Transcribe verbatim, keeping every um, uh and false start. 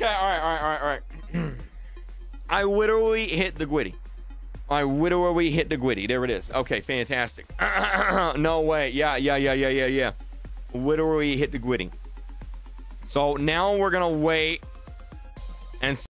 Okay, all right, all right, all right, all right. I literally hit the Gwiddy. I literally hit the Gwiddy. There it is. Okay, fantastic. No way. Yeah, yeah, yeah, yeah, yeah, yeah. Literally hit the Gwiddy. So now we're gonna wait and